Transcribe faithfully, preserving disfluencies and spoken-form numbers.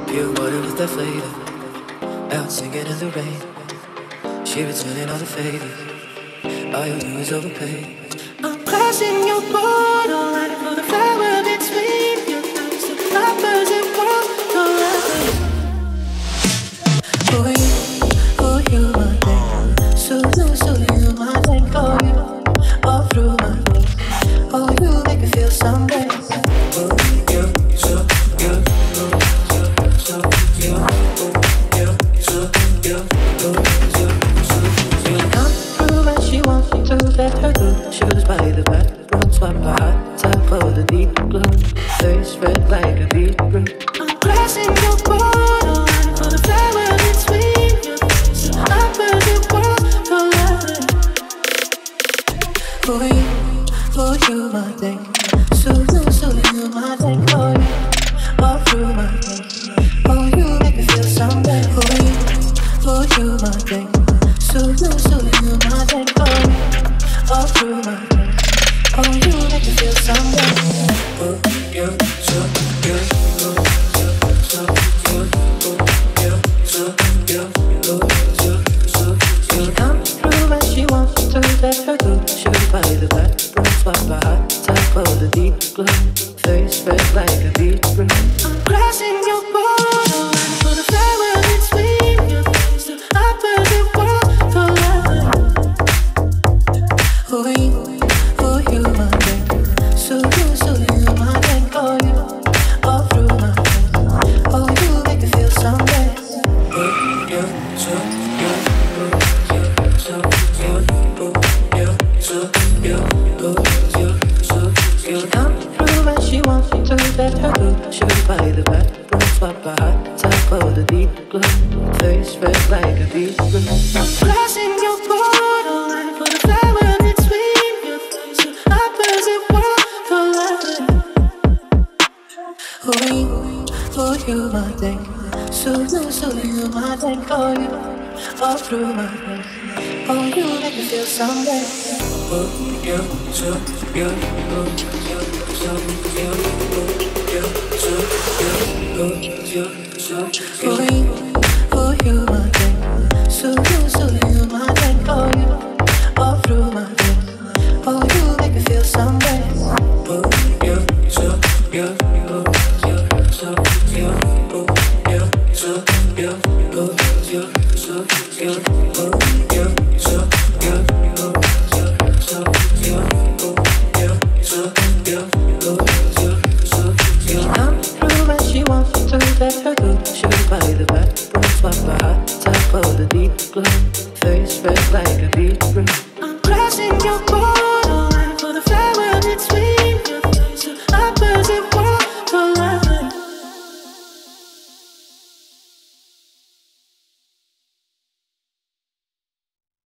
Pure water with that flavor. Out singing in the rain. She returning all the favors. All you do is overpay. I'm crossing your borderline for the flower between your thighs. The lovers and walk forever. For you, for you, my thing. So you, so you, my thing. For you, all through my days. Oh, you make me feel someday. For you, so you, so you, so you, so you, so you. Come through when she wants me to let her go. Shoes by the back, run swap my hot top of the deep blue. Face red like a beetroot. I'm crossing your borderline for the flower between you. So I'm burning walk forever. For you, for you, my thing. So you, so you, my thing. For you, all through my days. Oh, you make me feel someday. For you, for you, my thing. So you, so you, my thing. For you, all through my days. Oh, you make me feel someday. For you, so you, so you, so you, so you, so you. Come through when she wants to let her go. Shoot by the back, run swap by hot top of the deep glow. Face red like a beetroot. I'm crossing your borderline for the flower between your thighs. So I burn walk forever. For you, for you, my thing. So you, so you, my thing. For you, all through my days. Oh, you make me feel someday. For you, so you, so you, so you, so you. Come through when she wants me to let her go. Shoot by the back, run swap by hot top of the deep glow. Face red like a beetroot. I'm crossing your borderline for the flower between your thighs. So I burn and walk forever. For you, for you, my thing. So you, so you, my thing. For you, all through my days. Oh, you make me feel someday. For you, so you, so you, so you, so you. For you, for you, my thing. So you, so you, my thing. For you, all through my days. Oh, you make me feel someday. For you, so you, so you, so you, so you, so you. Let her go, shoot by the back, run swap by hot top of the deep glow. Face red like